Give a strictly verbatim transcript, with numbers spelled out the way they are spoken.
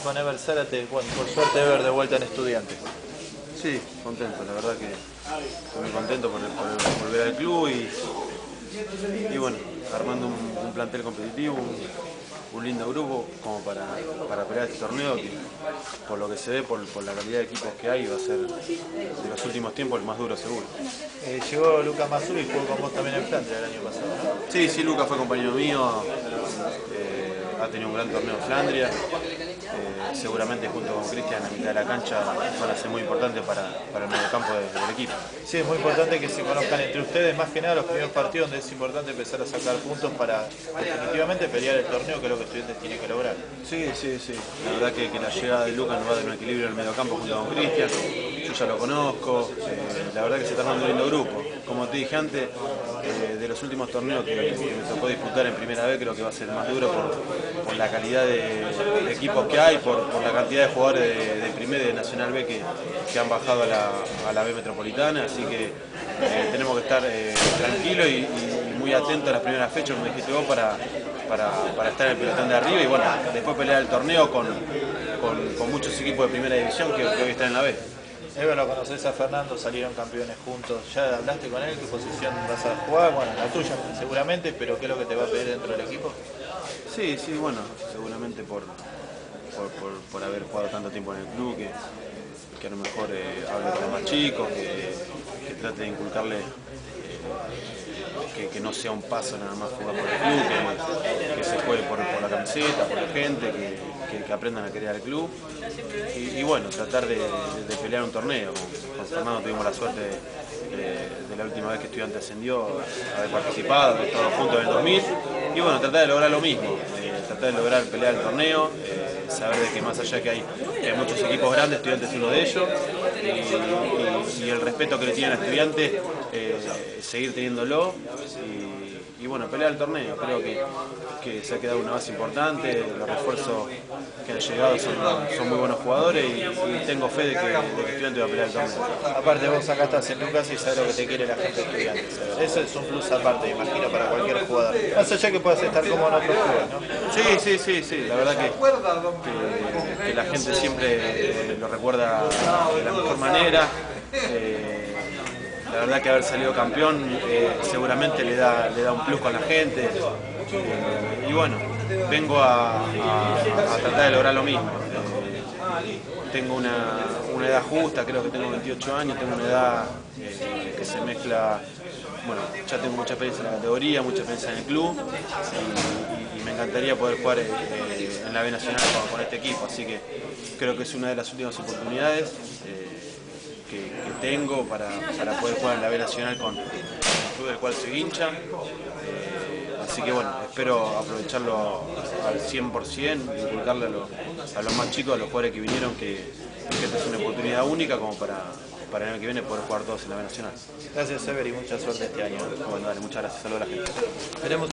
estamos con Ever Zárate, bueno, por suerte Ever de vuelta en Estudiantes. Sí, contento, la verdad que estoy muy contento por, por volver al club y, y bueno, armando un, un plantel competitivo, un, un lindo grupo como para, para pelear este torneo que por lo que se ve, por, por la calidad de equipos que hay, va a ser de los últimos tiempos el más duro seguro. Eh, llegó Lucas Mazzulla y jugó con vos también en Flandria el año pasado, ¿no? Sí, sí, Lucas fue compañero mío, eh, ha tenido un gran torneo en Flandria. Eh, seguramente junto con Cristian en la mitad de la cancha van a ser muy importantes para, para el mediocampo de, del equipo. Sí, es muy importante que se conozcan entre ustedes, más que nada los primeros partidos donde es importante empezar a sacar puntos para definitivamente pelear el torneo, que es lo que Estudiantes tiene que lograr. Sí, sí, sí. La verdad que, que la llegada de Lucas nos va a dar un equilibrio en el mediocampo junto con Cristian. Yo ya lo conozco, eh, la verdad que se está armando un lindo grupo. Como te dije antes, eh, de los últimos torneos que, que me tocó disputar en primera vez, creo que va a ser más duro por, por la calidad de, de equipos que hay, por, por la cantidad de jugadores de, de primera y de Nacional B que, que han bajado a la, a la B metropolitana, así que eh, tenemos que estar eh, tranquilos y, y muy atentos a las primeras fechas, como dijiste vos, para, para, para estar en el pelotón de arriba y bueno, después pelear el torneo con, con, con muchos equipos de primera división que, que hoy están en la B. Ever, lo conoces a Fernando, salieron campeones juntos. ¿Ya hablaste con él? ¿Qué posición vas a jugar? Bueno, la tuya seguramente, pero ¿qué es lo que te va a pedir dentro del equipo? Sí, sí, bueno, seguramente por, por, por, por haber jugado tanto tiempo en el club, que, que a lo mejor eh, hable con los más chicos, que, que trate de inculcarle eh, que, que no sea un paso nada más jugar por el club, que, que se juegue por, por la camiseta, por la gente, que, que, que aprendan a querer al club y, y bueno, tratar de, de, de pelear un torneo. Con, con Fernando tuvimos la suerte de, de, de la última vez que Estudiantes ascendió, haber participado, haber estado juntos en el dos mil y bueno, tratar de lograr lo mismo, eh, tratar de lograr pelear el torneo, eh, saber de que más allá que hay, que hay muchos equipos grandes, Estudiantes es uno de ellos y, y, y el respeto que le tienen a Estudiantes, eh, seguir teniéndolo y, y bueno, pelear el torneo. Creo que, que se ha quedado una base importante, los refuerzos que han llegado son, son muy buenos jugadores y, y tengo fe de que, de que Estudiantes va a pelear el torneo. Aparte vos acá estás en Lucas y sabes lo que te quiere la gente de Estudiantes. Eso es un plus aparte, me imagino, para cualquier jugador. Más allá que puedas estar como en otros clubes, ¿no? Sí, sí, sí, sí. La verdad que, que, que la gente siempre eh, lo recuerda de la mejor manera. Eh, La verdad que haber salido campeón eh, seguramente le da, le da un plus con la gente. Eh, y bueno, vengo a, a, a tratar de lograr lo mismo. Eh, tengo una, una edad justa, creo que tengo veintiocho años, tengo una edad eh, que se mezcla, bueno, ya tengo mucha experiencia en la categoría, mucha experiencia en el club y, y, y me encantaría poder jugar eh, en la B Nacional con, con este equipo, así que creo que es una de las últimas oportunidades. Eh, Que, que tengo para, para poder jugar en la B Nacional con el club del cual soy hincha. Eh, así que bueno, espero aprovecharlo al cien por cien, inculcarle a los, a los más chicos, a los jugadores que vinieron, que, que esta es una oportunidad única como para, para el año que viene poder jugar todos en la B Nacional. Gracias, Ever, y mucha suerte este año. Bueno, dale, muchas gracias, saludos a la gente. Veremos